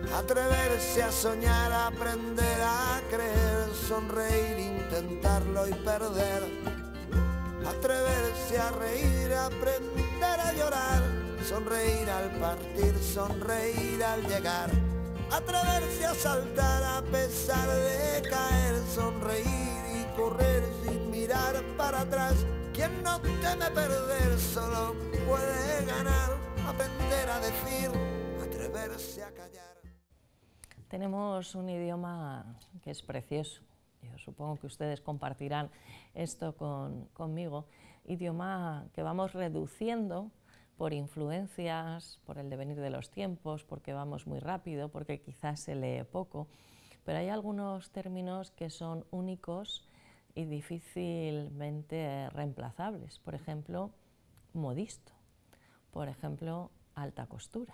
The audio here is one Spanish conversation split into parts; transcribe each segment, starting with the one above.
Atreverse a soñar, aprender a creer, sonreír, intentarlo y perder. Atreverse a reír, aprender a llorar, sonreír al partir, sonreír al llegar. Atreverse a saltar a pesar de caer, sonreír y correr sin mirar para atrás. Quien no teme perder solo puede ganar, aprender a decir, atreverse a callar. Tenemos un idioma que es precioso, yo supongo que ustedes compartirán esto conmigo, idioma que vamos reduciendo por influencias, por el devenir de los tiempos, porque vamos muy rápido, porque quizás se lee poco, pero hay algunos términos que son únicos y difícilmente reemplazables, por ejemplo, modisto, por ejemplo, alta costura.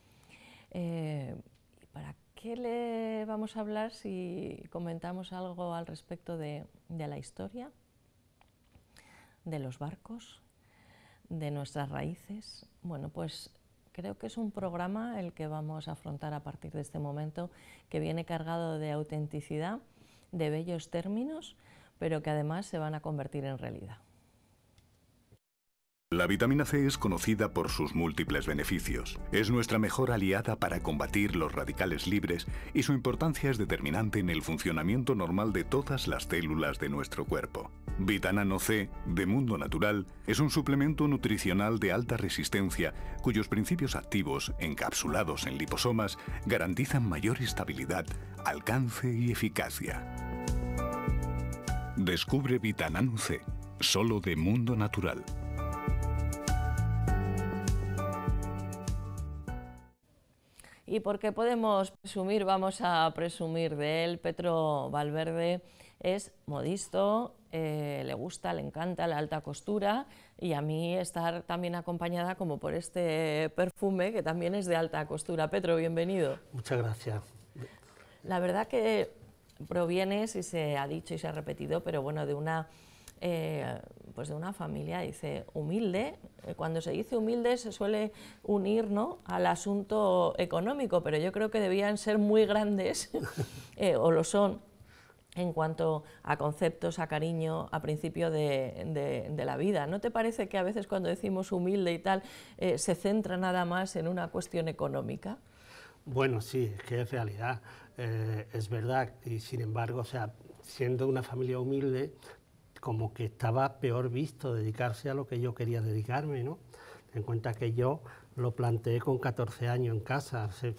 ¿Para qué le vamos a hablar si comentamos algo al respecto de la historia, de los barcos, de nuestras raíces? Bueno, pues creo que es un programa el que vamos a afrontar a partir de este momento, que viene cargado de autenticidad, de bellos términos, pero que además se van a convertir en realidad. La vitamina C es conocida por sus múltiples beneficios. Es nuestra mejor aliada para combatir los radicales libres y su importancia es determinante en el funcionamiento normal de todas las células de nuestro cuerpo. Vitanano C, de Mundo Natural, es un suplemento nutricional de alta resistencia cuyos principios activos, encapsulados en liposomas, garantizan mayor estabilidad, alcance y eficacia. Descubre Vitanano C, solo de Mundo Natural. Y porque podemos presumir, vamos a presumir de él. Petro Valverde es modisto, le gusta, le encanta la alta costura, y a mí estar también acompañada como por este perfume que también es de alta costura. Petro, bienvenido. Muchas gracias. La verdad que provienes, y se ha dicho y se ha repetido, pero bueno, de una pues de una familia, dice, humilde. Cuando se dice humilde se suele unir, ¿no?, al asunto económico, pero yo creo que debían ser muy grandes, o lo son, en cuanto a conceptos, a cariño, a principio de la vida. ¿No te parece que a veces cuando decimos humilde y tal, se centra nada más en una cuestión económica? Bueno, sí, es que es realidad, es verdad, y sin embargo, o sea, siendo una familia humilde, como que estaba peor visto dedicarse a lo que yo quería dedicarme, ¿no? Ten en cuenta que yo lo planteé con 14 años en casa, hace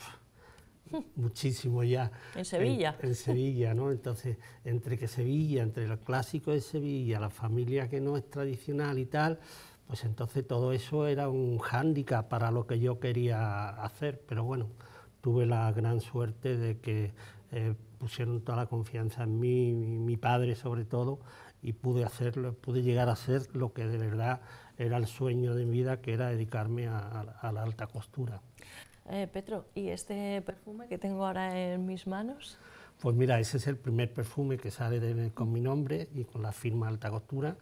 muchísimo ya. ¿En Sevilla? En Sevilla, ¿no? Entonces, entre Sevilla, entre el clásico de Sevilla, la familia que no es tradicional y tal, pues entonces todo eso era un hándicap para lo que yo quería hacer, pero bueno, tuve la gran suerte de que pusieron toda la confianza en mí, mi padre sobre todo, y pude hacerlo, pude llegar a hacer lo que de verdad era el sueño de mi vida, que era dedicarme a la alta costura. Petro, ¿y este perfume que tengo ahora en mis manos? Pues mira, ese es el primer perfume que sale con mi nombre y con la firma Alta Costura,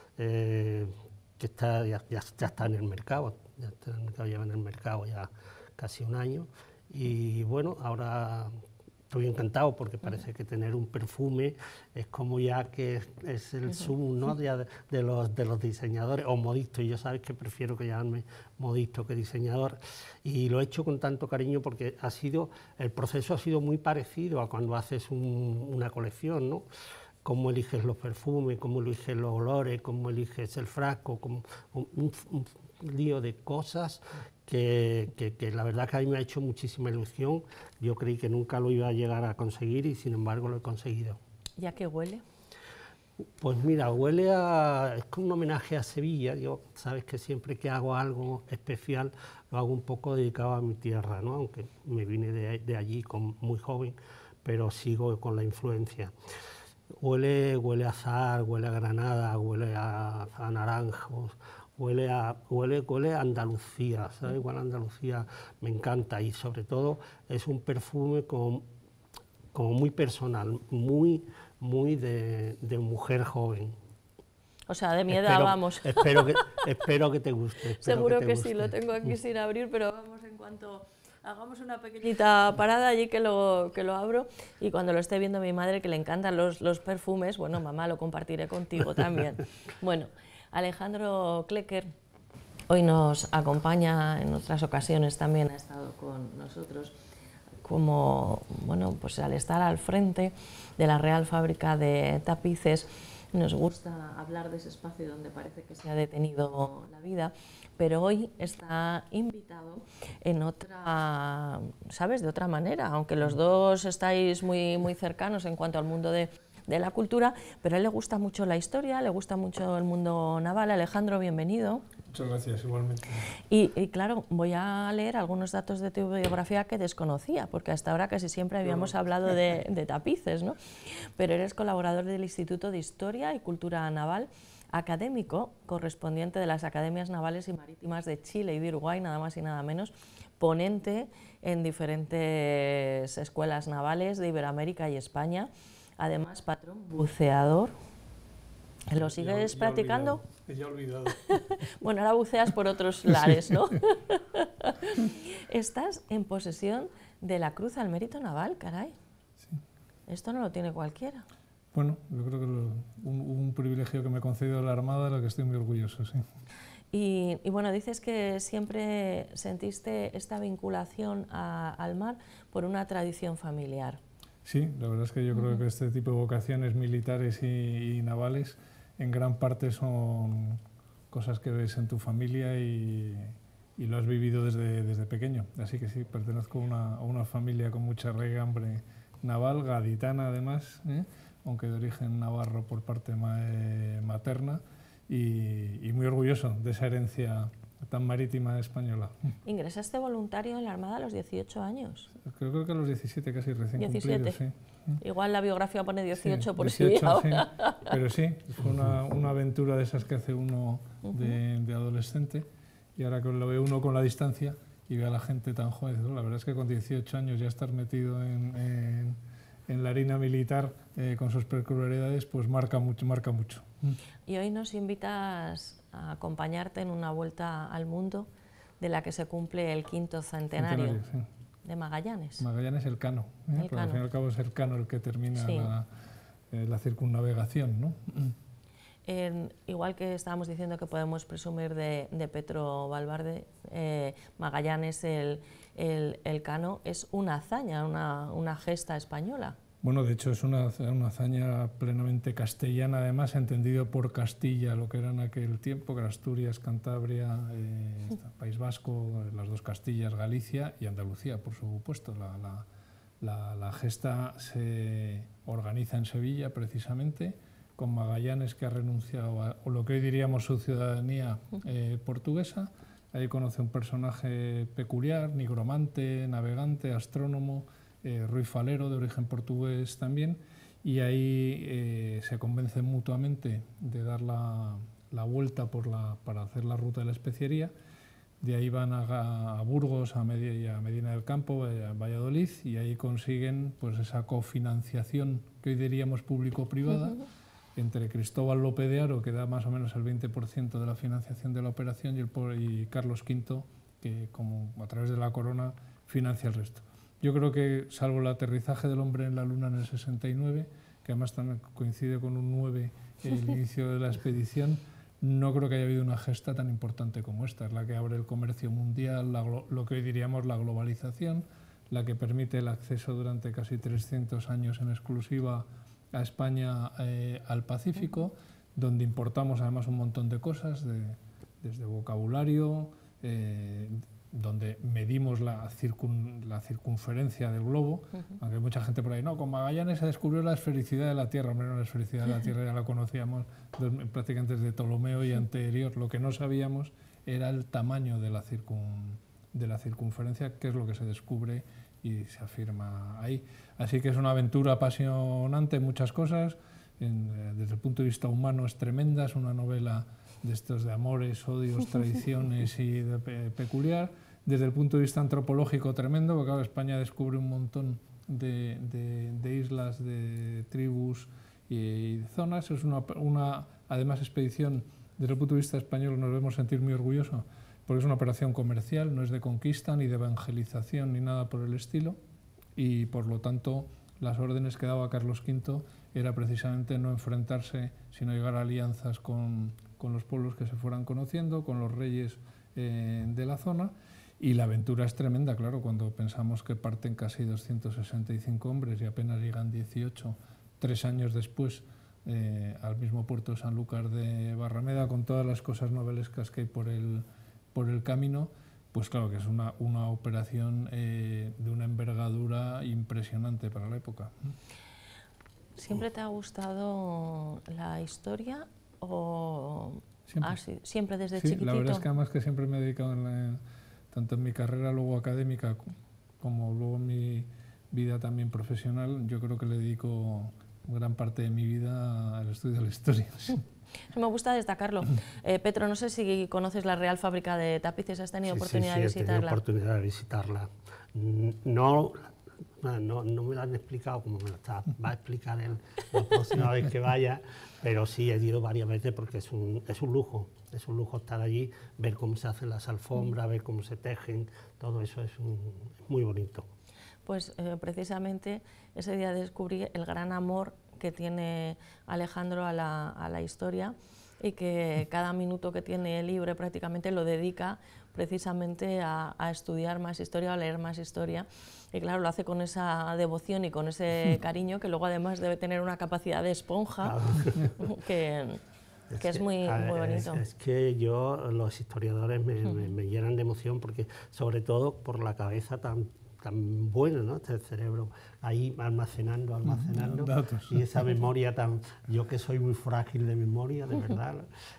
que está, ya está en el mercado, lleva en el mercado ya casi un año, y bueno, ahora estoy encantado porque parece que tener un perfume es como ya que es el zoom, ¿no?, de los diseñadores, o modisto, y yo sabes que prefiero que llamarme modisto que diseñador, y lo he hecho con tanto cariño porque el proceso ha sido muy parecido a cuando haces una colección, ¿no? Cómo eliges los perfumes, cómo eliges los olores, cómo eliges el frasco, como un lío de cosas que la verdad que a mí me ha hecho muchísima ilusión. Yo creí que nunca lo iba a llegar a conseguir y sin embargo lo he conseguido. ¿Y a qué huele? Pues mira, es como un homenaje a Sevilla. Yo sabes que siempre que hago algo especial lo hago un poco dedicado a mi tierra, ¿no? Aunque me vine de allí muy joven, pero sigo con la influencia. Huele a azahar, huele a granada, huele a naranjos, huele a Andalucía, ¿sabes? Igual Andalucía me encanta, y sobre todo es un perfume como muy personal, muy de mujer joven. O sea, de mi edad, vamos. Espero que te guste. Seguro que sí, lo tengo aquí sin abrir, pero vamos, en cuanto Hagamos una pequeñita parada allí que lo abro, y cuando lo esté viendo mi madre, que le encantan los perfumes, bueno, mamá, lo compartiré contigo también. Bueno, Alejandro Klecker hoy nos acompaña, en otras ocasiones también ha estado con nosotros, como, bueno, pues al estar al frente de la Real Fábrica de Tapices, nos gusta hablar de ese espacio donde parece que se ha detenido la vida, pero hoy está invitado en otra, ¿sabes?, de otra manera, aunque los dos estáis muy, muy cercanos en cuanto al mundo de la cultura, pero a él le gusta mucho la historia, le gusta mucho el mundo naval. Alejandro, bienvenido. Muchas gracias, igualmente. Y claro, voy a leer algunos datos de tu biografía que desconocía, porque hasta ahora casi siempre habíamos hablado de tapices, ¿no? Pero eres colaborador del Instituto de Historia y Cultura Naval, académico correspondiente de las Academias Navales y Marítimas de Chile y de Uruguay, nada más y nada menos, ponente en diferentes escuelas navales de Iberoamérica y España, además patrón buceador. ¿Lo sigues practicando? Ya he olvidado. Bueno, ahora buceas por otros lares, ¿no? Estás en posesión de la Cruz al Mérito Naval, caray. Sí. Esto no lo tiene cualquiera. Bueno, yo creo que un privilegio que me concedió la Armada, de lo que estoy muy orgulloso, sí. Y bueno, dices que siempre sentiste esta vinculación al mar por una tradición familiar. Sí, la verdad es que yo creo que este tipo de vocaciones militares y navales en gran parte son cosas que ves en tu familia y lo has vivido desde pequeño. Así que sí, pertenezco a una familia con mucha raigambre naval, gaditana además, aunque de origen navarro por parte materna, y muy orgulloso de esa herencia tan marítima española. ¿Ingresaste voluntario en la Armada a los 18 años? Creo que a los 17, casi recién 17. cumplidos, sí. Igual la biografía pone 18 sí, por 18, si ahora. Sí. Pero sí, fue una aventura de esas que hace uno de adolescente, y ahora que lo ve uno con la distancia y ve a la gente tan joven, la verdad es que con 18 años ya estar metido en la harina militar con sus peculiaridades, pues marca mucho. Y hoy nos invitas a acompañarte en una vuelta al mundo de la que se cumple el 5º centenario sí. de Magallanes. Magallanes el Cano, porque al fin y al cabo es el Cano el que termina sí. la circunnavegación, ¿no? Igual que estábamos diciendo que podemos presumir de Petro Valverde, Magallanes el Cano es una hazaña, una gesta española. Bueno, de hecho es una hazaña plenamente castellana, además, entendido por Castilla, lo que era en aquel tiempo, que era Asturias, Cantabria, País Vasco, las dos Castillas, Galicia y Andalucía, por supuesto. La gesta se organiza en Sevilla, precisamente, con Magallanes, que ha renunciado a lo que hoy diríamos su ciudadanía portuguesa. Ahí conoce un personaje peculiar, nigromante, navegante, astrónomo, Ruy Falero, de origen portugués también, y ahí se convencen mutuamente de dar la vuelta para hacer la ruta de la especiería. De ahí van a Burgos, a Medina del Campo, a Valladolid, y ahí consiguen pues esa cofinanciación que hoy diríamos público-privada entre Cristóbal López de Haro, que da más o menos el 20% de la financiación de la operación, y Carlos V, que como a través de la corona financia el resto. Yo creo que, salvo el aterrizaje del hombre en la Luna en el 69, que además también coincide con un 9, el inicio de la expedición, no creo que haya habido una gesta tan importante como esta. Es la que abre el comercio mundial, lo que hoy diríamos la globalización, la que permite el acceso durante casi 300 años en exclusiva a España, al Pacífico, donde importamos además un montón de cosas, desde vocabulario, donde medimos la circunferencia del globo, aunque hay mucha gente por ahí, no, con Magallanes se descubrió la esfericidad de la Tierra. Hombre, no, la esfericidad de la Tierra ya la conocíamos prácticamente desde Ptolomeo y anterior. Lo que no sabíamos era el tamaño de la circunferencia, que es lo que se descubre y se afirma ahí. Así que es una aventura apasionante en muchas cosas. Desde el punto de vista humano es tremenda, es una novela de estos de amores, odios, traiciones y peculiar. Desde el punto de vista antropológico tremendo, porque claro, España descubre un montón de islas, de tribus y zonas. Es una además expedición, desde el punto de vista español nos debemos sentir muy orgullosos, porque es una operación comercial, no es de conquista, ni de evangelización, ni nada por el estilo, y por lo tanto las órdenes que daba Carlos V era precisamente no enfrentarse, sino llegar a alianzas con los pueblos que se fueran conociendo, con los reyes de la zona, y la aventura es tremenda, claro, cuando pensamos que parten casi 265 hombres y apenas llegan 18, 3 años después, al mismo puerto de Sanlúcar de Barrameda, con todas las cosas novelescas que hay por el camino, pues claro que es una operación de una envergadura impresionante para la época. ¿Siempre te ha gustado la historia o siempre desde chiquitito? La verdad es que además que siempre me he dedicado, tanto en mi carrera luego académica como luego en mi vida también profesional, yo creo que le dedico gran parte de mi vida al estudio de la historia. Sí. Me gusta destacarlo. Petro, no sé si conoces la Real Fábrica de Tapices, ¿has tenido oportunidad de visitarla? Sí, he tenido oportunidad de visitarla. No me lo han explicado como me lo va a explicar la próxima vez que vaya, pero sí he ido varias veces porque es un lujo estar allí, ver cómo se hacen las alfombras, ver cómo se tejen, todo eso es muy bonito. Pues precisamente ese día descubrí el gran amor que tiene Alejandro a la historia y que cada minuto que tiene libre prácticamente lo dedica precisamente a estudiar más historia, a leer más historia. Y claro, lo hace con esa devoción y con ese cariño que luego además debe tener una capacidad de esponja que es muy bonito. Es que los historiadores me llenan de emoción porque sobre todo por la cabeza tan buena, ¿no? Este cerebro ahí almacenando datos. Y esa memoria yo que soy muy frágil de memoria, de verdad,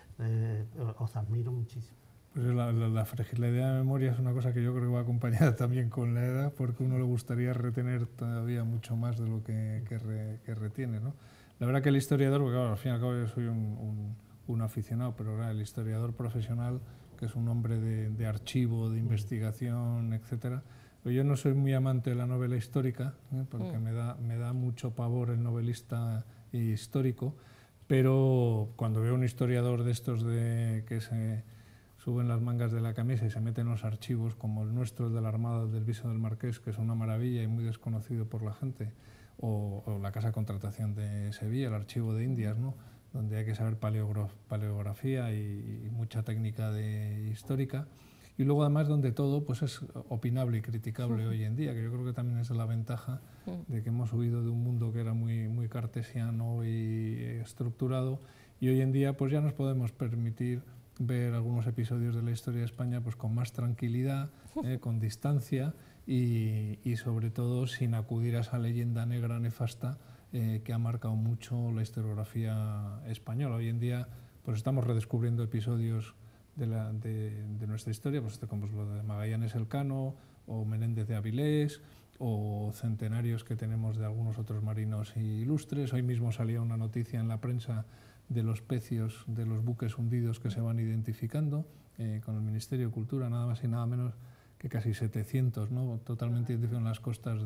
os admiro muchísimo. Pues la fragilidad de memoria es una cosa que yo creo que va acompañada también con la edad, porque a uno le gustaría retener todavía mucho más de lo que retiene, ¿no? La verdad que el historiador, porque claro, al fin y al cabo yo soy un aficionado, pero claro, el historiador profesional, que es un hombre de archivo, de investigación, etcétera. Yo no soy muy amante de la novela histórica, porque me da mucho pavor el novelista histórico, pero cuando veo un historiador de estos que se suben las mangas de la camisa y se meten en los archivos, como el nuestro, el de la Armada del Viso del Marqués, que es una maravilla y muy desconocido por la gente, o la Casa de Contratación de Sevilla, el Archivo de Indias, ¿no? Donde hay que saber paleografía y mucha técnica histórica. Y luego además donde todo pues es opinable y criticable hoy en día, que yo creo que también es la ventaja de que hemos huido de un mundo que era muy cartesiano y estructurado, y hoy en día pues ya nos podemos permitir ver algunos episodios de la historia de España pues con más tranquilidad, con distancia y sobre todo sin acudir a esa leyenda negra nefasta que ha marcado mucho la historiografía española. Hoy en día pues estamos redescubriendo episodios de nuestra historia, pues como lo de Magallanes Elcano, o Menéndez de Avilés, o centenarios que tenemos de algunos otros marinos ilustres. Hoy mismo salía una noticia en la prensa de los pecios de los buques hundidos que se van identificando con el Ministerio de Cultura, nada más y nada menos que casi 700, ¿no? Totalmente identificados en las costas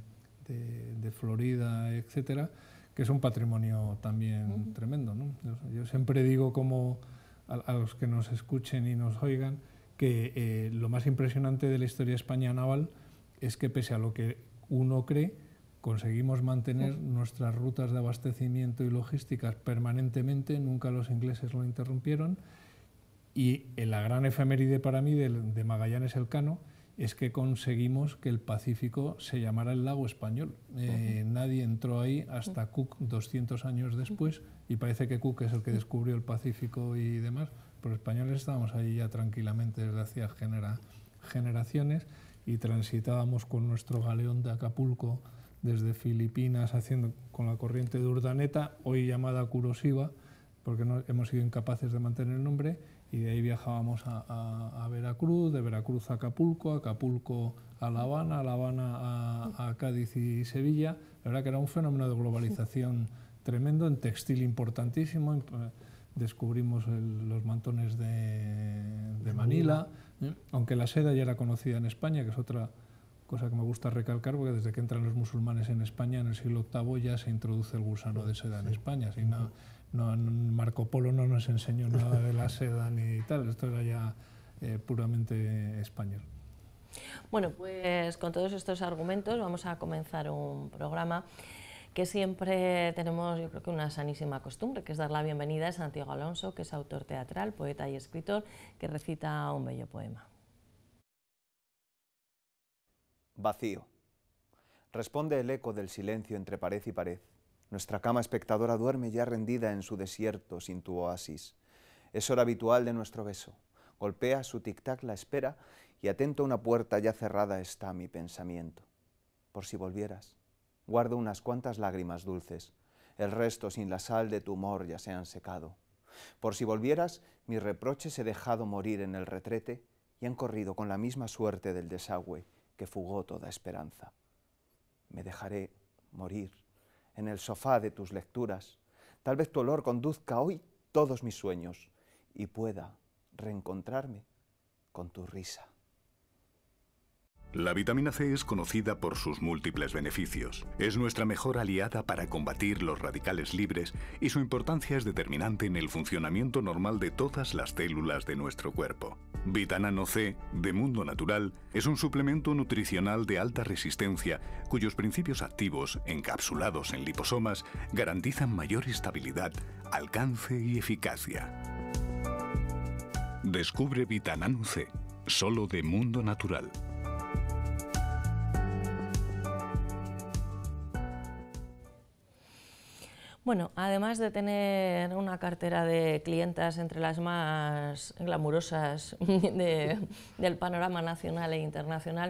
de Florida, etcétera, que es un patrimonio también tremendo, ¿no? Yo siempre digo como a los que nos escuchen y nos oigan que lo más impresionante de la historia de España naval es que pese a lo que uno cree, conseguimos mantener nuestras rutas de abastecimiento y logísticas permanentemente, nunca los ingleses lo interrumpieron, y la gran efeméride para mí de Magallanes Elcano es que conseguimos que el Pacífico se llamara el lago español. Nadie entró ahí hasta Cook 200 años después, y parece que Cook es el que descubrió el Pacífico y demás, pero los españoles estábamos ahí ya tranquilamente desde hacía generaciones, y transitábamos con nuestro galeón de Acapulco desde Filipinas, haciendo con la corriente de Urdaneta, hoy llamada Kurosiva, porque no, hemos sido incapaces de mantener el nombre, y de ahí viajábamos a Veracruz, de Veracruz a Acapulco, Acapulco a La Habana, La Habana a Cádiz y Sevilla. La verdad que era un fenómeno de globalización tremendo, en textil importantísimo. Descubrimos los mantones de Manila, aunque la seda ya era conocida en España, que es otra cosa que me gusta recalcar, porque desde que entran los musulmanes en España, en el siglo VIII ya se introduce el gusano de seda en España. Si no, Marco Polo no nos enseñó nada de la seda ni tal, esto era ya puramente español. Bueno, pues con todos estos argumentos vamos a comenzar un programa que siempre tenemos, yo creo que una sanísima costumbre, que es dar la bienvenida a Santiago Alonso, que es autor teatral, poeta y escritor, que recita un bello poema. Vacío. Responde el eco del silencio entre pared y pared. Nuestra cama espectadora duerme ya rendida en su desierto sin tu oasis. Es hora habitual de nuestro beso. Golpea su tic-tac la espera y atento a una puerta ya cerrada está mi pensamiento. Por si volvieras. Guardo unas cuantas lágrimas dulces, el resto sin la sal de tu humor ya se han secado. Por si volvieras, mis reproches he dejado morir en el retrete y han corrido con la misma suerte del desagüe que fugó toda esperanza. Me dejaré morir en el sofá de tus lecturas, tal vez tu olor conduzca hoy todos mis sueños y pueda reencontrarme con tu risa. La vitamina C es conocida por sus múltiples beneficios. Es nuestra mejor aliada para combatir los radicales libres y su importancia es determinante en el funcionamiento normal de todas las células de nuestro cuerpo. Vitanano C, de Mundo Natural, es un suplemento nutricional de alta resistencia cuyos principios activos, encapsulados en liposomas, garantizan mayor estabilidad, alcance y eficacia. Descubre Vitanano C, solo de Mundo Natural. Bueno, además de tener una cartera de clientas entre las más glamurosas del panorama nacional e internacional,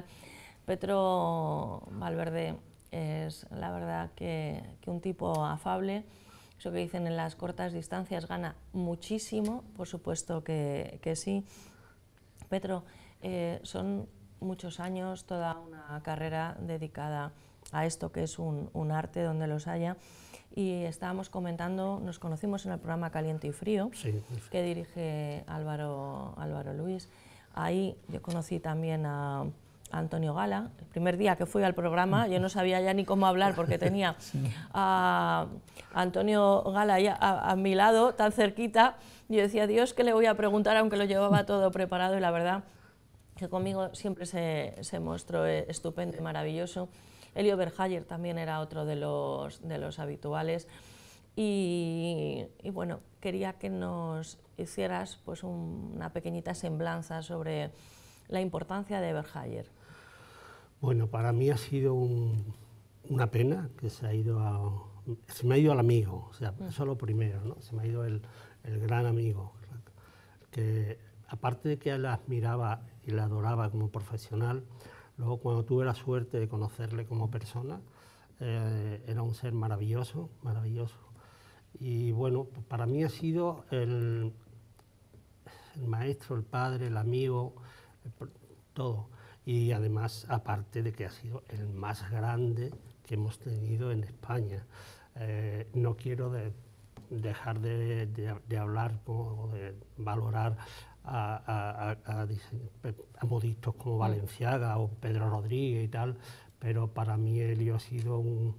Petro Valverde es la verdad que un tipo afable. Eso que dicen en las cortas distancias gana muchísimo, por supuesto que sí. Petro, son muchos años, toda una carrera dedicada a esto que es un arte donde los haya. Y estábamos comentando, nos conocimos en el programa Caliente y Frío, sí, que dirige Álvaro Luis. Ahí yo conocí también a Antonio Gala. El primer día que fui al programa yo no sabía ya ni cómo hablar porque tenía a Antonio Gala ya a mi lado, tan cerquita. Yo decía, Dios, ¿qué le voy a preguntar? Aunque lo llevaba todo preparado y la verdad que conmigo siempre se mostró estupendo y maravilloso. Elio Verhaeghe también era otro de los habituales y bueno, quería que nos hicieras pues una pequeñita semblanza sobre la importancia de Verhaeghe. Bueno, para mí ha sido una pena que se me ha ido el amigo, o sea, eso es lo primero, ¿no? Se me ha ido el gran amigo, que aparte de que la admiraba y la adoraba como profesional, luego cuando tuve la suerte de conocerle como persona, era un ser maravilloso, maravilloso. Y bueno, para mí ha sido el maestro, el padre, el amigo, todo. Y además, aparte de que ha sido el más grande que hemos tenido en España. No quiero dejar de hablar o de valorar a modistas como Valenciaga o Pedro Rodríguez y tal, pero para mí Elio ha sido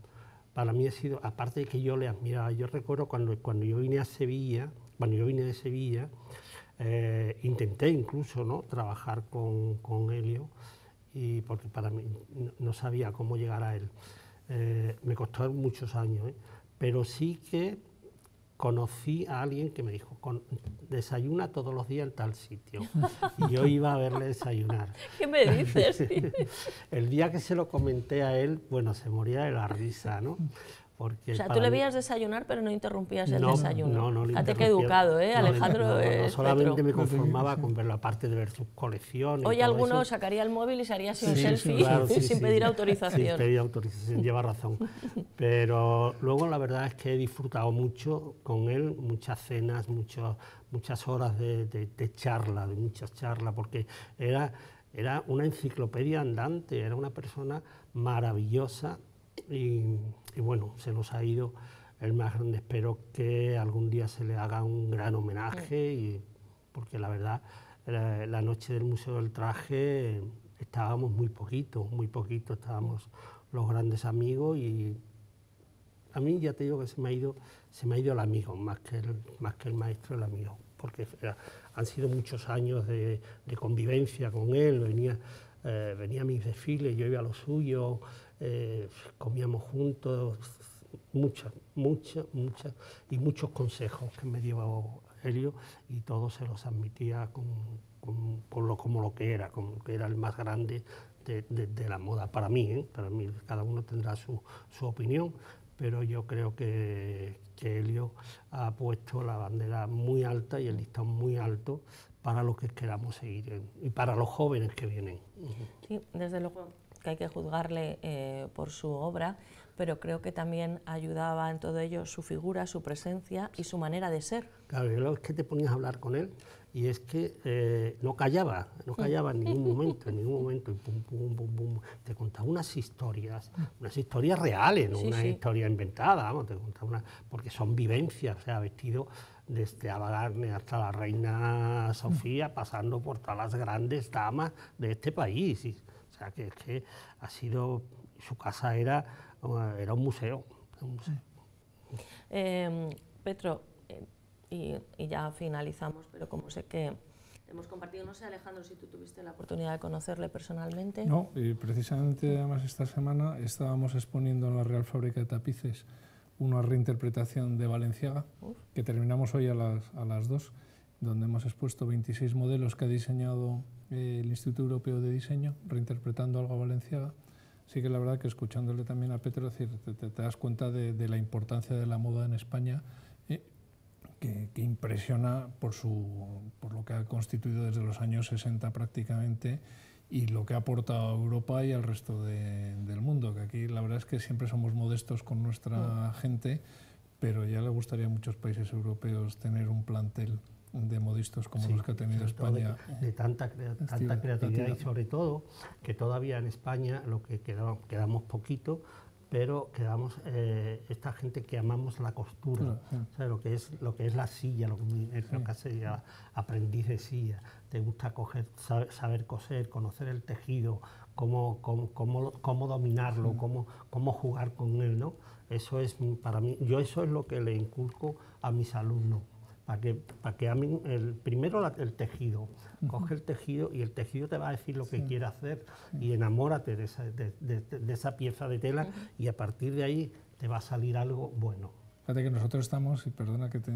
aparte de que yo le admiraba, yo recuerdo cuando yo vine a Sevilla, de Sevilla, intenté incluso, ¿no?, trabajar con Elio, y porque para mí no sabía cómo llegar a él. Me costó muchos años, pero sí que conocí a alguien que me dijo, desayuna todos los días en tal sitio. Y yo iba a verle desayunar. ¿Qué me dices? El día que se lo comenté a él, bueno, se moría de la risa, ¿no? Porque o sea, tú le veías desayunar, pero no interrumpías el desayuno. No, fíjate qué educado, ¿eh? Alejandro. No, solamente me conformaba con verlo, aparte de ver sus colecciones. Hoy alguno sacaría el móvil y se haría así un selfie, claro, sin pedir autorización. Sin pedir autorización, lleva razón. Pero luego la verdad es que he disfrutado mucho con él, muchas cenas, muchas horas de charla, muchas charlas, porque era una enciclopedia andante, era una persona maravillosa. Y bueno, se nos ha ido el más grande. Espero que algún día se le haga un gran homenaje, porque la verdad, la noche del Museo del Traje estábamos muy poquito, estábamos los grandes amigos, y a mí ya te digo que se me ha ido el amigo, más que el maestro, el amigo, porque han sido muchos años de convivencia con él, venía a mis desfiles, yo iba a los suyos, comíamos juntos, muchos consejos que me dio Helio, y todos se los admitía como lo que era, como que era el más grande de la moda, para mí, cada uno tendrá su opinión, pero yo creo que Helio ha puesto la bandera muy alta y el listón muy alto para los que queramos seguir y para los jóvenes que vienen. Sí, desde luego que hay que juzgarle por su obra, pero creo que también ayudaba en todo ello su figura, su presencia y su manera de ser. Claro, y luego es que te ponías a hablar con él y es que no callaba en ningún momento, y pum, pum, pum, pum, te contaba unas historias reales, no una historia inventada, vamos, te contaba porque son vivencias, o sea, vestido desde Ava Gardner hasta la reina Sofía, pasando por todas las grandes damas de este país, o sea, que es que ha sido, su casa era un museo. Petro, y ya finalizamos, pero como sé que hemos compartido, no sé, Alejandro, si tú tuviste la oportunidad de conocerle personalmente. No, y precisamente además esta semana estábamos exponiendo en la Real Fábrica de Tapices una reinterpretación de Balenciaga, que terminamos hoy a las 2, donde hemos expuesto 26 modelos que ha diseñado el Instituto Europeo de Diseño, reinterpretando algo a Balenciaga. Sí que la verdad que escuchándole también a Petro, te das cuenta de la importancia de la moda en España, que impresiona por lo que ha constituido desde los años 60 prácticamente, y lo que ha aportado a Europa y al resto del mundo, que aquí la verdad es que siempre somos modestos con nuestra gente, pero ya le gustaría a muchos países europeos tener un plantel de modistas como los que ha tenido España. De tanta creatividad, y sobre todo que todavía en España lo que quedamos poquito, pero quedamos esta gente que amamos la costura, o sea, lo que es la silla, lo que hace aprendiz de silla, te gusta saber coser, conocer el tejido, cómo dominarlo, cómo jugar con él, ¿no? Eso es para mí, eso es lo que le inculco a mis alumnos, para que amen primero el tejido. Coge el tejido y el tejido te va a decir lo que quiere hacer, y enamórate de esa pieza de tela, y a partir de ahí te va a salir algo bueno. Fíjate que nosotros estamos, y perdona que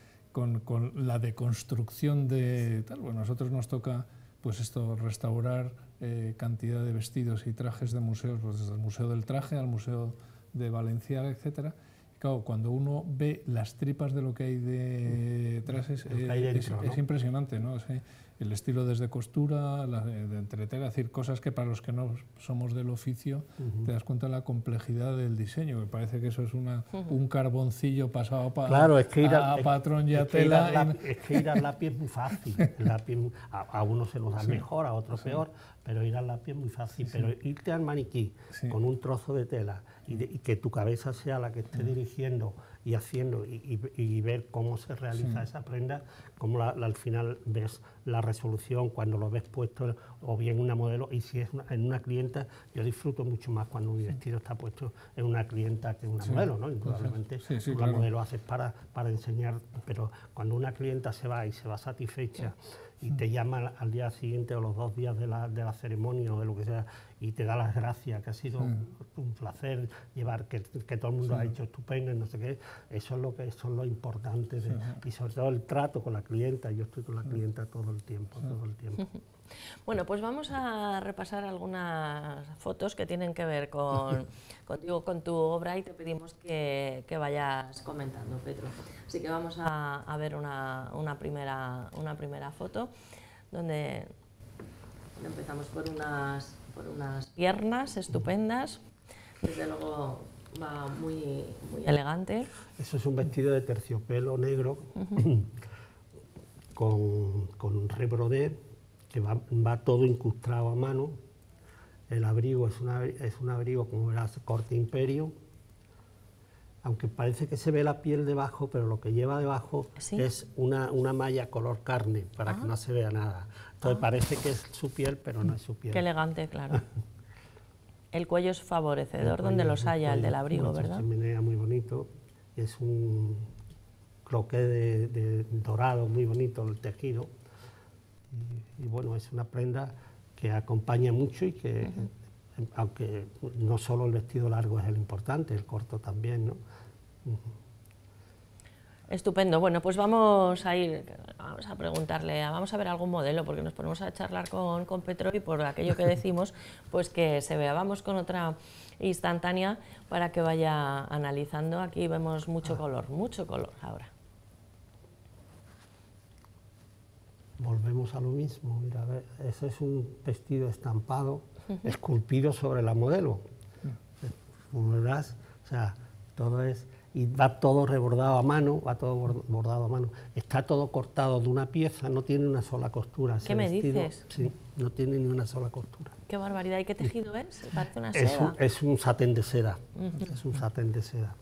con la deconstrucción de tal, bueno, a nosotros nos toca pues esto, restaurar cantidad de vestidos y trajes de museos, pues desde el Museo del Traje al Museo de Balenciaga, etcétera. Claro, cuando uno ve las tripas de lo que hay detrás es impresionante, ¿no? El estilo desde costura, de entretela, es decir, cosas que para los que no somos del oficio te das cuenta de la complejidad del diseño. Me parece que eso es un carboncillo pasado a patrón y a tela. Es que ir al lápiz es muy fácil. A unos se los da mejor, a otros peor, pero ir al lápiz es muy fácil. Pero irte al maniquí con un trozo de tela y que tu cabeza sea la que esté dirigiendo y haciendo y ver cómo se realiza esa prenda, cómo al final ves la resolución cuando lo ves puesto, o bien una modelo, y si es en una clienta, yo disfruto mucho más cuando mi vestido está puesto en una clienta que en una modelo, ¿no? Indudablemente la modelo haces para enseñar, pero cuando una clienta se va y se va satisfecha y te llama al día siguiente o los 2 días de la ceremonia o de lo que sea, y te da las gracias, que ha sido un placer llevar, que todo el mundo ha hecho estupendo, no sé qué, eso es lo importante, y sobre todo el trato con la clienta. Yo estoy con la clienta todo el tiempo. Bueno, pues vamos a repasar algunas fotos que tienen que ver contigo, con tu obra, y te pedimos que vayas comentando, Petro. Así que vamos a ver una primera foto, donde empezamos por unas piernas estupendas, desde luego va muy elegante. Eso es un vestido de terciopelo negro con rebrodé, que va todo incrustado a mano. El abrigo es un abrigo, como verás, corte imperio, aunque parece que se ve la piel debajo, pero lo que lleva debajo es una malla color carne, para que no se vea nada. Entonces parece que es su piel, pero no es su piel. Qué elegante, claro. El cuello es favorecedor donde los haya, el del abrigo, ¿verdad? Chimenea muy bonito, es un broqué de dorado, muy bonito el tejido. Y bueno, es una prenda que acompaña mucho y que, aunque no solo el vestido largo es el importante, el corto también, ¿no? Estupendo. Bueno, pues vamos a preguntarle, vamos a ver algún modelo, porque nos ponemos a charlar con Petro y por aquello que decimos, pues que se vea. Vamos con otra instantánea para que vaya analizando. Aquí vemos mucho color ahora. Volvemos a lo mismo, mira, a ver, ese es un vestido estampado, esculpido sobre la modelo. Como verás, o sea, todo es, y va todo rebordado a mano, bordado a mano. Está todo cortado de una pieza, no tiene una sola costura. ¿Qué me dices? Sí, no tiene ni una sola costura. Qué barbaridad, ¿y qué tejido es? Parece una seda. Es un satén de seda, es un satén de seda.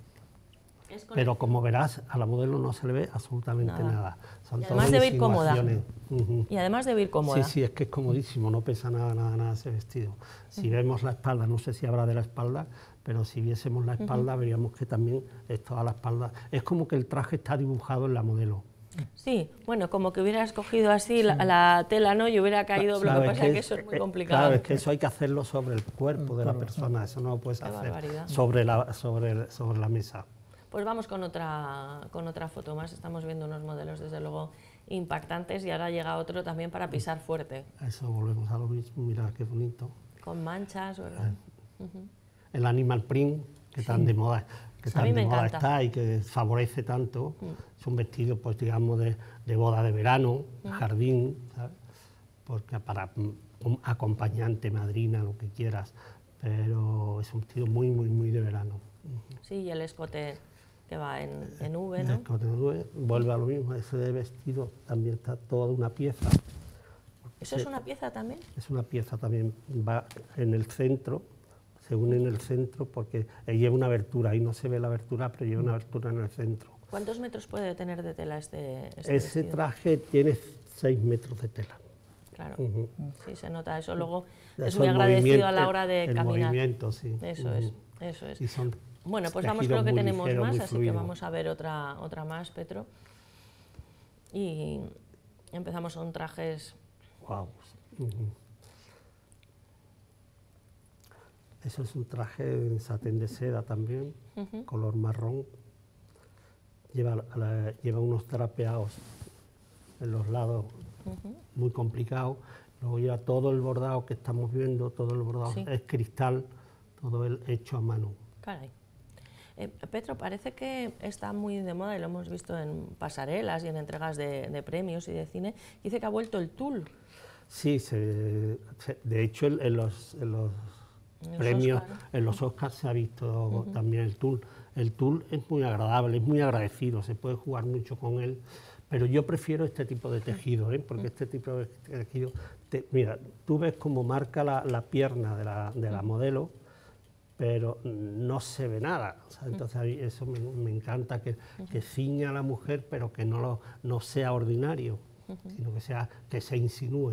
Pero como verás, a la modelo no se le ve absolutamente nada. Son y además debe ir cómoda. Y además debe ir cómoda. Sí, es que es comodísimo, no pesa nada ese vestido. Si vemos la espalda, no sé si habrá de la espalda, pero si viésemos la espalda veríamos que también es toda la espalda. Es como que el traje está dibujado en la modelo. Sí, bueno, como que hubieras cogido así la tela, ¿no? Y hubiera caído, lo que pasa es que eso es muy complicado. Claro, es que eso hay que hacerlo sobre el cuerpo de la persona, eso no lo puedes hacer sobre la mesa. Pues vamos con otra foto más. Estamos viendo unos modelos desde luego impactantes y ahora llega otro también para pisar fuerte. Eso, volvemos a lo mismo, mira qué bonito. Con manchas, ¿verdad? El animal print, que tan de moda, está y que favorece tanto. Es un vestido, pues digamos, de boda de verano, jardín, ¿sabes? Porque para un acompañante, madrina, lo que quieras, pero es un vestido muy de verano. Sí, y el escote que va en V, ¿no? El escote en V, vuelve a lo mismo, ese de vestido también está toda una pieza. ¿Eso es una pieza también? Es una pieza también, va en el centro, se une en el centro porque lleva una abertura, ahí no se ve la abertura, pero lleva una abertura en el centro. ¿Cuántos metros puede tener de tela este Ese vestido? traje tiene 6 metros de tela. Claro, sí se nota eso, luego es muy agradecido a la hora de caminar. El movimiento, sí. Eso es. Y son bueno, pues vamos con lo que tenemos ligero, más, así fluido. que vamos a ver otra más, Petro. Y empezamos con trajes... Wow. Eso es un traje en satén de seda también, color marrón. Lleva unos trapeados en los lados, muy complicado. Luego lleva todo el bordado que estamos viendo, todo el bordado es cristal, todo el hecho a mano. Caray. Petro, parece que está muy de moda y lo hemos visto en pasarelas y en entregas de premios y de cine. Dice que ha vuelto el tul. Sí, de hecho en los premios, en los Oscars se ha visto también el tul. El tul es muy agradable, es muy agradecido, se puede jugar mucho con él, pero yo prefiero este tipo de tejido, porque este tipo de tejido, mira, tú ves cómo marca la pierna de la modelo, pero no se ve nada. O sea, entonces a mí eso me encanta, que ciña a la mujer, pero que no sea ordinario, sino que se insinúe.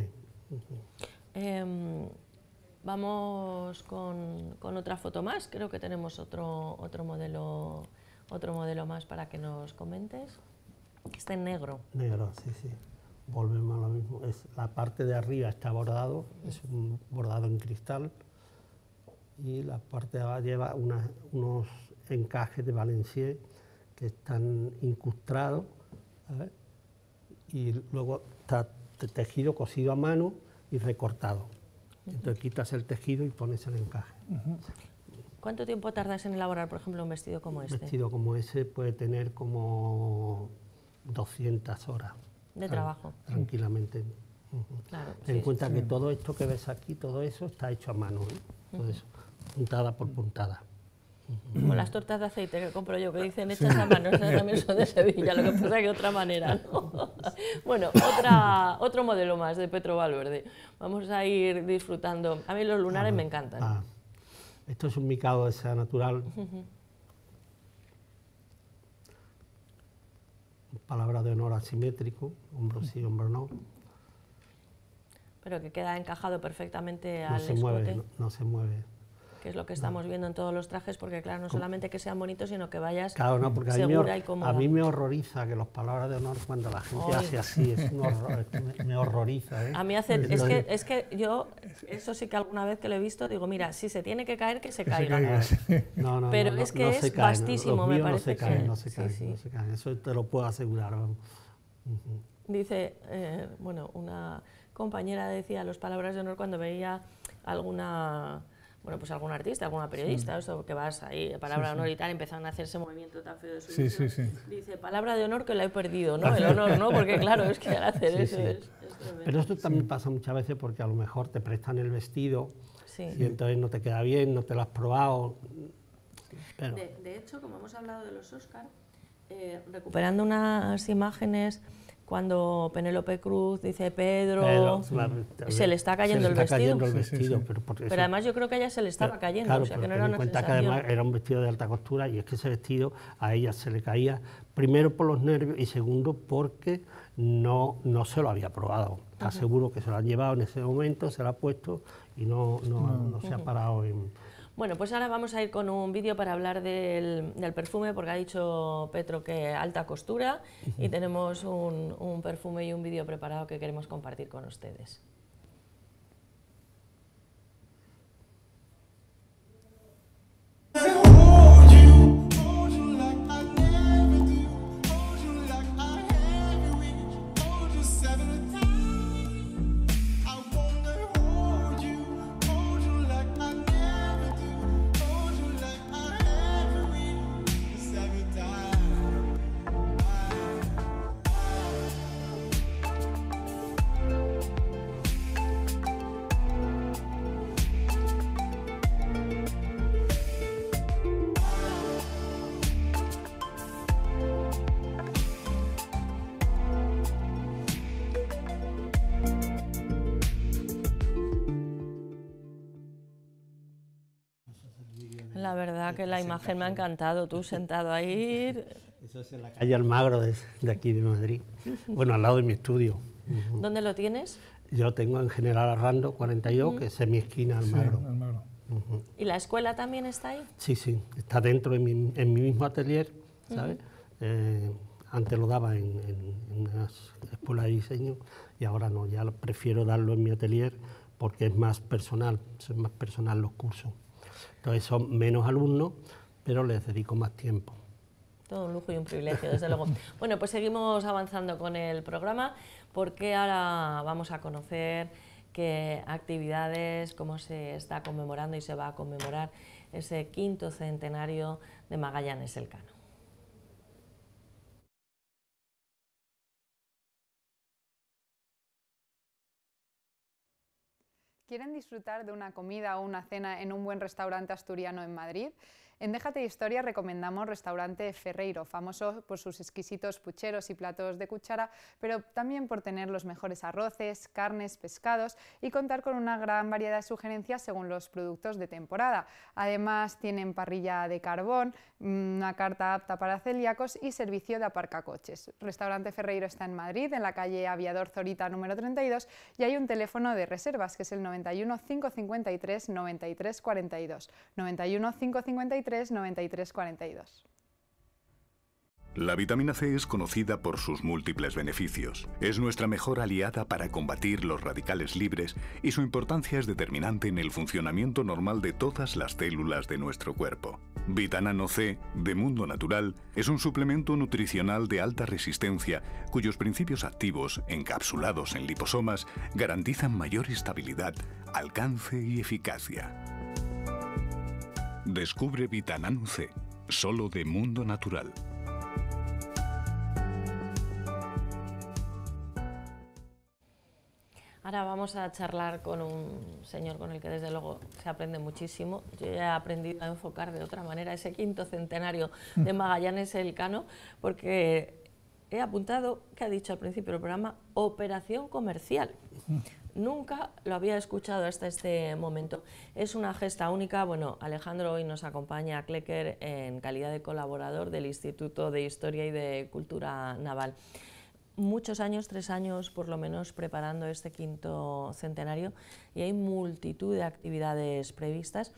Vamos con otra foto más, creo que tenemos otro modelo más para que nos comentes. Está en negro. Negro, sí. Volvemos a lo mismo. La parte de arriba está bordado, es un bordado en cristal, y la parte de abajo lleva unos encajes de Valenciennes que están incrustados, ¿sabes? Y luego está tejido, cosido a mano y recortado. Entonces quitas el tejido y pones el encaje. ¿Cuánto tiempo tardas en elaborar, por ejemplo, un vestido como este? Un vestido como ese puede tener como 200 horas. ¿De trabajo? Tranquilamente. Claro, Ten en cuenta que todo esto que ves aquí, todo eso está hecho a mano, todo eso, puntada por puntada. Como las tortas de aceite que compro yo, que dicen hechas a mano, esas también son de Sevilla, lo que pasa es que de otra manera, ¿no? Bueno, otro modelo más de Petro Valverde. Vamos a ir disfrutando. A mí los lunares me encantan. Esto es un micado de seda natural. Palabra de honor asimétrico, hombro sí, hombro no. Pero que queda encajado perfectamente al escote. No se mueve. que es lo que estamos viendo en todos los trajes, porque claro, no solamente que sean bonitos, sino que vayas claro, no, porque segura y cómoda. A mí me horroriza que las palabras de honor, cuando la gente hace así, es un horror, me horroriza. ¿Eh? A mí es que yo, eso sí que alguna vez que lo he visto, digo, mira, si se tiene que caer, que se caiga. No, pero es que es vastísimo, me parece que... No se caen, eso te lo puedo asegurar. Dice, bueno, una compañera decía las palabras de honor cuando veía alguna, bueno, pues algún artista, alguna periodista, eso que vas ahí, palabra de honor y tal, empezaron a hacer ese movimiento tan feo de su vida. Dice, palabra de honor que la he perdido, ¿no? El honor, ¿no? Porque claro, es que al hacer eso es tremendo. Pero esto también pasa muchas veces porque a lo mejor te prestan el vestido y entonces no te queda bien, no te lo has probado. Pero... De hecho, como hemos hablado de los Oscar, recuperando unas imágenes cuando Penélope Cruz dice Pedro, se le está cayendo el vestido. Pero además yo creo que a ella se le estaba cayendo, claro, o sea que no era ten en una cuenta sensación. Que además era un vestido de alta costura y es que ese vestido a ella se le caía primero por los nervios y segundo porque no se lo había probado. Está seguro que se lo han llevado en ese momento, se lo ha puesto y no se ha parado en... Bueno, pues ahora vamos a ir con un vídeo para hablar del perfume, porque ha dicho Petro que alta costura, y tenemos un perfume y un vídeo preparado que queremos compartir con ustedes. La verdad que la imagen me ha encantado, tú sentado ahí. Eso es en la calle Almagro de aquí de Madrid, bueno, al lado de mi estudio. ¿Dónde lo tienes? Yo tengo en General Arrando 42, que es en mi esquina Almagro. Sí, Almagro. ¿Y la escuela también está ahí? Sí, está dentro en mi mismo atelier, ¿sabes? Antes lo daba en una escuela de diseño y ahora no, ya prefiero darlo en mi atelier porque es más personal, son más personal los cursos. Entonces son menos alumnos, pero les dedico más tiempo. Todo un lujo y un privilegio, desde luego. Bueno, pues seguimos avanzando con el programa, porque ahora vamos a conocer qué actividades, cómo se está conmemorando y se va a conmemorar ese 5º centenario de Magallanes Elcano. ¿Quieren disfrutar de una comida o una cena en un buen restaurante asturiano en Madrid? En Déjate de Historia recomendamos Restaurante Ferreiro, famoso por sus exquisitos pucheros y platos de cuchara, pero también por tener los mejores arroces, carnes, pescados y contar con una gran variedad de sugerencias según los productos de temporada. Además tienen parrilla de carbón, una carta apta para celíacos y servicio de aparcacoches. Restaurante Ferreiro está en Madrid, en la calle Aviador Zorita número 32, y hay un teléfono de reservas que es el 91 553 93 42. 91 553 93 42. La vitamina C es conocida por sus múltiples beneficios. Es nuestra mejor aliada para combatir los radicales libres y su importancia es determinante en el funcionamiento normal de todas las células de nuestro cuerpo. Vitanano C, de Mundo Natural, es un suplemento nutricional de alta resistencia cuyos principios activos, encapsulados en liposomas, garantizan mayor estabilidad, alcance y eficacia. Descubre Vitanano C, solo de Mundo Natural. Ahora vamos a charlar con un señor con el que desde luego se aprende muchísimo. Yo ya he aprendido a enfocar de otra manera ese 5º centenario de Magallanes Elcano, porque he apuntado, que ha dicho al principio del programa, operación comercial. Nunca lo había escuchado hasta este momento. Es una gesta única. Bueno, Alejandro hoy nos acompaña a Klecker en calidad de colaborador del Instituto de Historia y de Cultura Naval. Muchos años, 3 años por lo menos, preparando este 5º centenario y hay multitud de actividades previstas.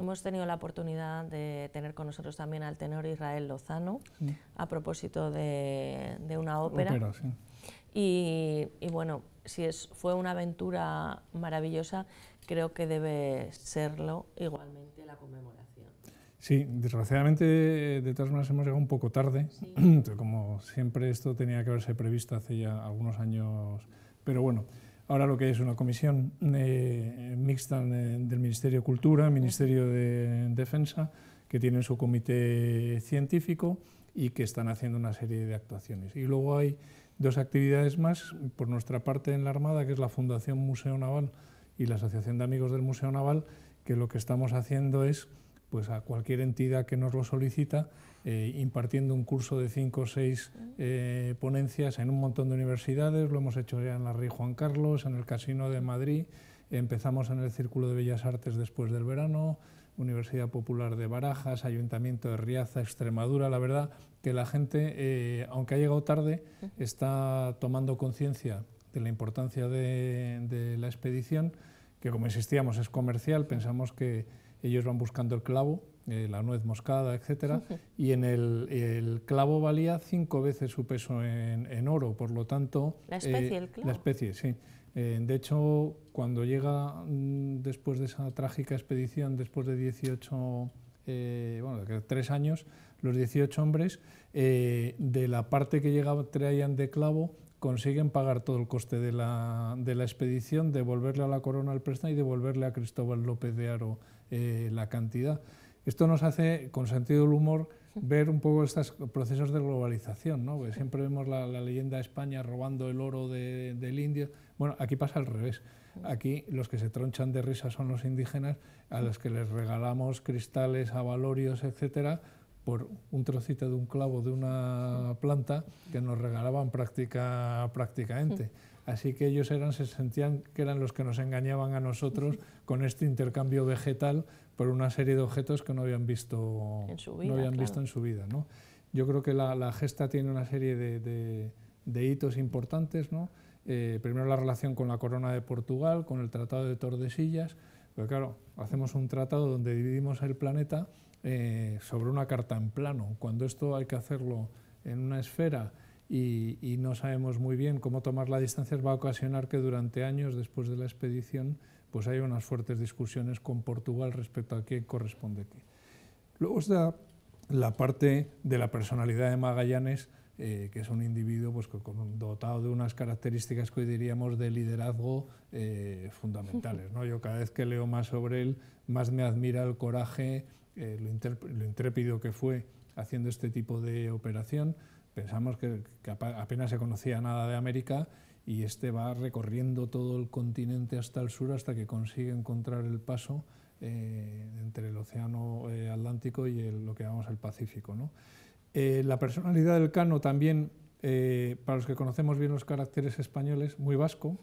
hemos tenido la oportunidad de tener con nosotros también al tenor Israel Lozano, a propósito de una ópera. Sí. Y bueno, si fue una aventura maravillosa, creo que debe serlo igualmente la conmemoración. Sí, desgraciadamente, de todas maneras, hemos llegado un poco tarde. Sí. Como siempre, esto tenía que haberse previsto hace ya algunos años. Pero bueno, ahora lo que hay es una comisión mixta del Ministerio de Cultura, Ministerio de Defensa, que tienen su comité científico y que están haciendo una serie de actuaciones. Y luego hay dos actividades más por nuestra parte en la Armada, que es la Fundación Museo Naval y la Asociación de Amigos del Museo Naval, que lo que estamos haciendo es, pues a cualquier entidad que nos lo solicita, impartiendo un curso de 5 o 6 ponencias en un montón de universidades. Lo hemos hecho ya en la Rey Juan Carlos, en el Casino de Madrid, empezamos en el Círculo de Bellas Artes después del verano, Universidad Popular de Barajas, Ayuntamiento de Riaza, Extremadura. La verdad que la gente, aunque ha llegado tarde, está tomando conciencia de la importancia de la expedición, que como insistíamos es comercial, pensamos que ellos van buscando el clavo, la nuez moscada, etcétera, y en el clavo valía 5 veces su peso en oro, por lo tanto... ¿La especie, el clavo? La especie, sí. De hecho, cuando llega después de esa trágica expedición, después de 3 años, los 18 hombres, de la parte que traían de clavo, consiguen pagar todo el coste de la expedición, devolverle a la corona al préstamo y devolverle a Cristóbal López de Haro la cantidad. Esto nos hace, con sentido del humor, ver un poco estos procesos de globalización, ¿no? Porque siempre vemos la leyenda de España robando el oro del indio. Bueno, aquí pasa al revés. Aquí los que se tronchan de risa son los indígenas, a los que les regalamos cristales, abalorios, etcétera, por un trocito de un clavo de una planta que nos regalaban prácticamente. Así que ellos se sentían que eran los que nos engañaban a nosotros con este intercambio vegetal por una serie de objetos que no habían visto en su vida, ¿no? Yo creo que la gesta tiene una serie de hitos importantes, ¿no? Primero la relación con la Corona de Portugal, con el Tratado de Tordesillas, pero claro, hacemos un tratado donde dividimos el planeta sobre una carta en plano. Cuando esto hay que hacerlo en una esfera y no sabemos muy bien cómo tomar las distancias, va a ocasionar que durante años después de la expedición pues haya unas fuertes discusiones con Portugal respecto a qué corresponde qué. Luego está la parte de la personalidad de Magallanes, que es un individuo pues, dotado de unas características que hoy diríamos de liderazgo fundamentales, ¿no? Yo cada vez que leo más sobre él, más me admira el coraje, lo intrépido que fue haciendo este tipo de operación. Pensamos que apenas se conocía nada de América y va recorriendo todo el continente hasta el sur hasta que consigue encontrar el paso entre el océano Atlántico y lo que llamamos el Pacífico, ¿no? La personalidad del Cano también, para los que conocemos bien los caracteres españoles, muy vasco,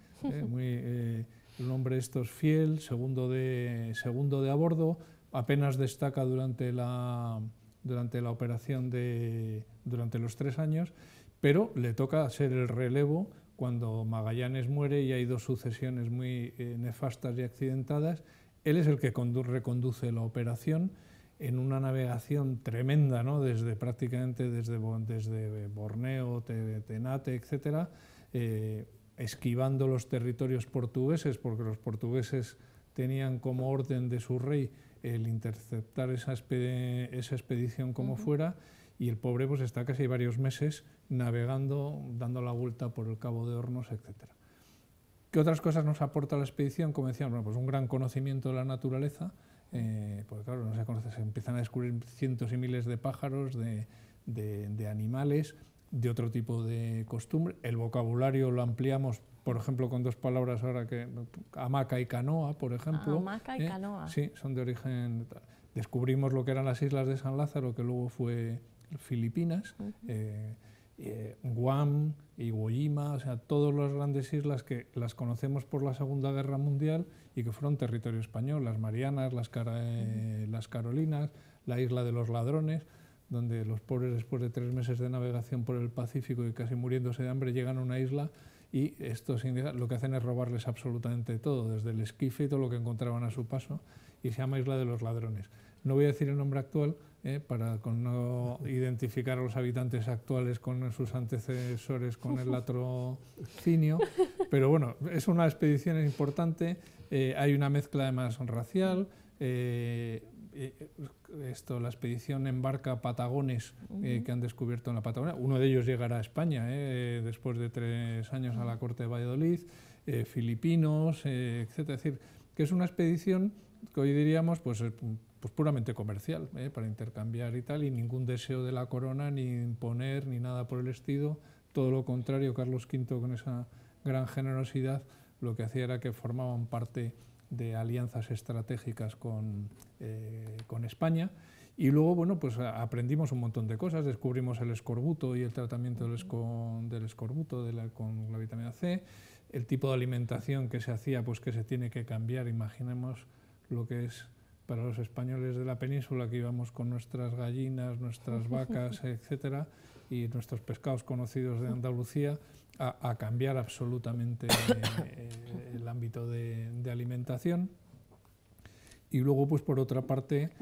el hombre esto es fiel, segundo de a bordo, apenas destaca durante la operación durante los 3 años, pero le toca ser el relevo cuando Magallanes muere y hay 2 sucesiones muy nefastas y accidentadas. Él es el que reconduce la operación en una navegación tremenda, ¿no? Prácticamente desde Borneo, Tenate, etcétera, esquivando los territorios portugueses, porque los portugueses tenían como orden de su rey el interceptar esa expedición como fuera, y el pobre pues está casi varios meses navegando, dando la vuelta por el Cabo de Hornos, etcétera. ¿Qué otras cosas nos aporta la expedición? Como decíamos, bueno, pues un gran conocimiento de la naturaleza, porque claro, no se conoce, se empiezan a descubrir cientos y miles de pájaros, de animales, de otro tipo de costumbre. El vocabulario lo ampliamos, por ejemplo, con 2 palabras ahora, que hamaca y canoa, por ejemplo. Hamaca y canoa. Sí, son de origen... Descubrimos lo que eran las islas de San Lázaro, que luego fue Filipinas, Guam, Iwo Jima, o sea, todas las grandes islas que las conocemos por la Segunda Guerra Mundial y que fueron territorio español, las Marianas, las Carolinas, la isla de los Ladrones, donde los pobres, después de 3 meses de navegación por el Pacífico y casi muriéndose de hambre, llegan a una isla y estos indígenas lo que hacen es robarles absolutamente todo, desde el esquife y todo lo que encontraban a su paso, y se llama Isla de los Ladrones. No voy a decir el nombre actual, para con no identificar a los habitantes actuales con sus antecesores con el latrocinio, pero bueno, es una expedición importante, hay una mezcla además racial, la expedición embarca patagones que han descubierto en la Patagonia, uno de ellos llegará a España después de 3 años a la corte de Valladolid, filipinos, etcétera. Es decir, que es una expedición que hoy diríamos pues puramente comercial, para intercambiar y tal, y ningún deseo de la corona, ni imponer, ni nada por el estilo. Todo lo contrario, Carlos V, con esa gran generosidad, lo que hacía era que formaban parte de alianzas estratégicas con España. Y luego, bueno, pues aprendimos un montón de cosas, descubrimos el escorbuto y el tratamiento del escorbuto con la vitamina C, el tipo de alimentación que se hacía, pues que se tiene que cambiar. Imaginemos lo que es para los españoles de la península, que íbamos con nuestras gallinas, nuestras vacas, etcétera, y nuestros pescados conocidos de Andalucía, a cambiar absolutamente el ámbito de alimentación. Y luego, pues por otra parte,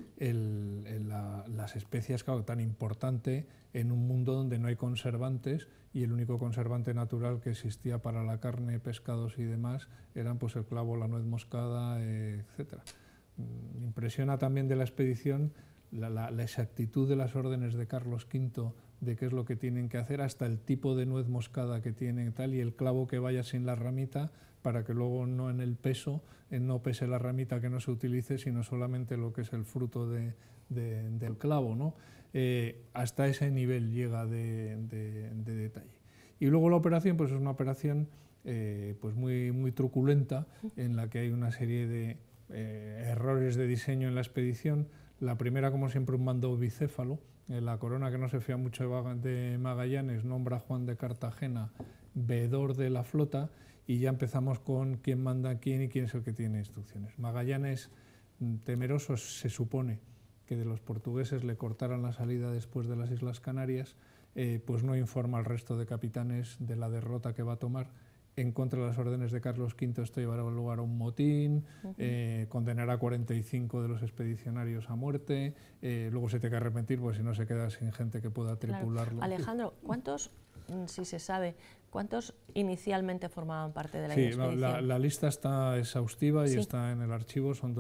las especias, claro, tan importante en un mundo donde no hay conservantes, y el único conservante natural que existía para la carne, pescados y demás eran pues el clavo, la nuez moscada, etcétera. Me impresiona también de la expedición la exactitud de las órdenes de Carlos V de qué es lo que tienen que hacer, hasta el tipo de nuez moscada que tienen tal, y el clavo que vaya sin la ramita, para que luego no en el peso no pese la ramita que no se utilice, sino solamente lo que es el fruto del clavo, ¿no? Hasta ese nivel llega de detalle. Y luego la operación pues es una operación pues muy truculenta, en la que hay una serie de errores de diseño en la expedición. La primera, como siempre, un mando bicéfalo. La corona, que no se fía mucho de Magallanes, nombra a Juan de Cartagena veedor de la flota, y ya empezamos con quién manda a quién y quién es el que tiene instrucciones. Magallanes, temeroso, se supone, que de los portugueses le cortaran la salida después de las Islas Canarias, pues no informa al resto de capitanes de la derrota que va a tomar. En contra de las órdenes de Carlos V, esto llevará lugar a un motín, condenará a 45 de los expedicionarios a muerte, luego se tiene que arrepentir, pues si no se queda sin gente que pueda tripularlo. Claro. Alejandro, ¿cuántos, si se sabe, cuántos inicialmente formaban parte de la expedición? La lista está exhaustiva y está en el archivo, son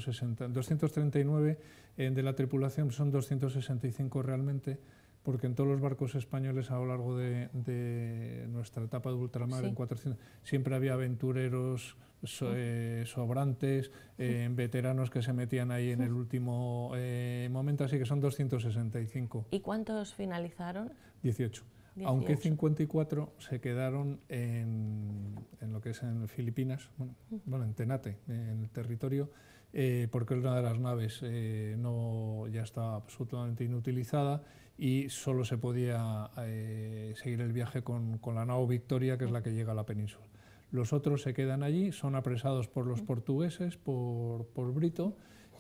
239 de la tripulación, son 265 realmente, porque en todos los barcos españoles a lo largo de nuestra etapa de ultramar, en 400, siempre había aventureros, sobrantes, veteranos que se metían ahí en el último momento, así que son 265. ¿Y cuántos finalizaron? 18. Aunque 54 se quedaron en lo que es en Filipinas, bueno, en Ternate, en el territorio, porque una de las naves ya estaba absolutamente inutilizada y solo se podía seguir el viaje con la nao Victoria, que es la que llega a la península. Los otros se quedan allí, son apresados por los portugueses, por Brito,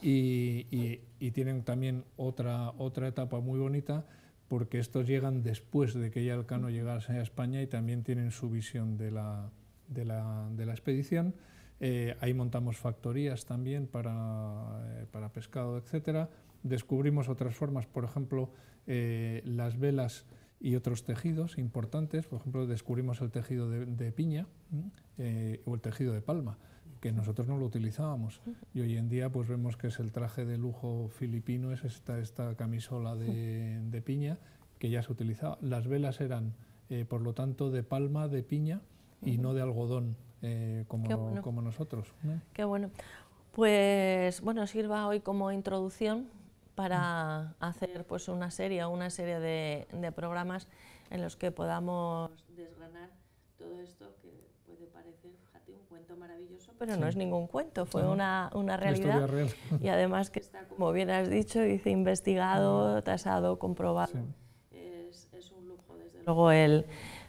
y tienen también otra etapa muy bonita, porque estos llegan después de que ya Elcano llegase a España y también tienen su visión de la expedición. Ahí montamos factorías también para pescado, etcétera. Descubrimos otras formas, por ejemplo, las velas y otros tejidos importantes. Por ejemplo, descubrimos el tejido de piña o el tejido de palma, que nosotros no lo utilizábamos, y hoy en día pues vemos que es el traje de lujo filipino, es esta camisola de piña que ya se utilizaba. Las velas eran, por lo tanto, de palma, de piña, y no de algodón, como nosotros. Qué bueno. Pues bueno, sirva hoy como introducción para hacer pues una serie de programas en los que podamos desgranar todo esto que puede parecer, fíjate, un cuento maravilloso, pero no es ningún cuento, fue una realidad real. Y además que está, como bien has dicho, dice, investigado, tasado, comprobado. Es un lujo, desde luego, el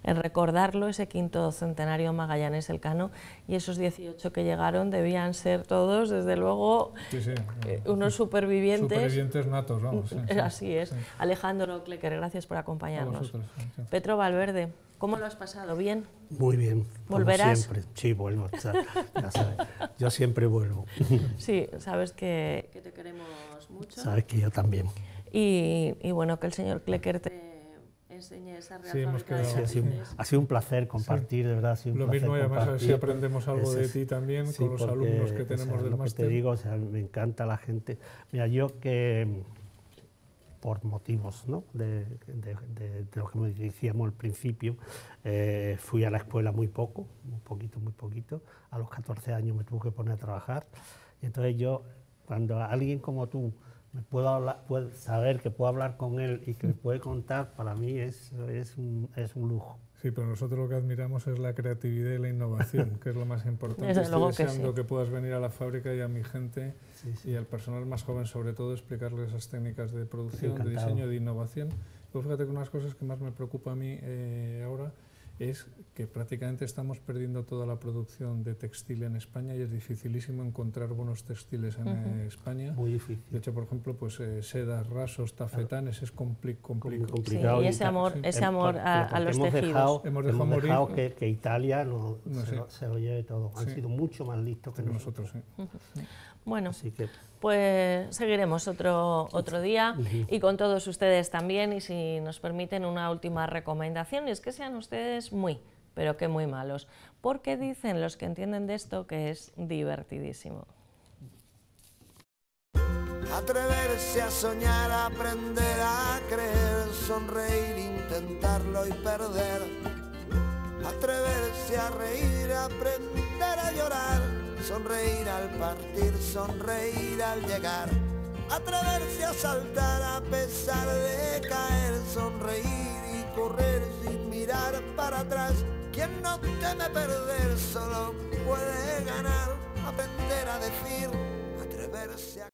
recordarlo, ese quinto centenario Magallanes Elcano, y esos 18 que llegaron debían ser todos, desde luego, unos supervivientes. Supervivientes natos, vamos. Sí, así es. Sí. Alejandro Klecker, gracias por acompañarnos. Sí. Petro Valverde, ¿cómo lo has pasado? ¿Bien? Muy bien. ¿Volverás? Siempre. Sí, vuelvo. Ya sabes, yo siempre vuelvo. Sí, sabes que te queremos mucho. Sabes que yo también. Y bueno, que el señor Klecker te enseñe esa real fábrica de lápices. Ha sido un placer compartir, de verdad. Ha sido un Lo placer mismo, y además a ver si aprendemos algo Eso de es. ti también, Sí, con los alumnos que tenemos del lo máster. que te digo, o sea, me encanta la gente. Mira, yo que por motivos, ¿no?, de lo que decíamos al principio, fui a la escuela muy poco, muy poquito. A los 14 años me tuve que poner a trabajar. Y entonces yo, cuando alguien como tú me puedo saber que puedo hablar con él y que me puede contar, para mí es un lujo. Sí, pero nosotros lo que admiramos es la creatividad y la innovación, que es lo más importante. Desde Estoy luego deseando que puedas venir a la fábrica y a mi gente y al personal más joven, sobre todo, explicarles esas técnicas de producción, de diseño, de innovación. Pero fíjate que una de las cosas que más me preocupa a mí ahora es que prácticamente estamos perdiendo toda la producción de textil en España y es dificilísimo encontrar buenos textiles en España. Muy difícil. De hecho, por ejemplo, pues sedas, rasos, tafetanes, es complicado. Sí, y ese amor a los tejidos. Hemos dejado que Italia se lo lleve todo. Han sido mucho más listos que nosotros. Bueno, así que pues seguiremos otro día y con todos ustedes también, y si nos permiten una última recomendación, y es que sean ustedes muy, pero que muy malos, porque dicen los que entienden de esto que es divertidísimo. Atreverse a soñar, aprender a creer, sonreír, intentarlo y perder. Atreverse a reír, aprender a llorar, sonreír al partir, sonreír al llegar. Atreverse a saltar a pesar de caer, sonreír y correr sin mirar para atrás. Quien no teme perder solo puede ganar, aprender a decir, atreverse a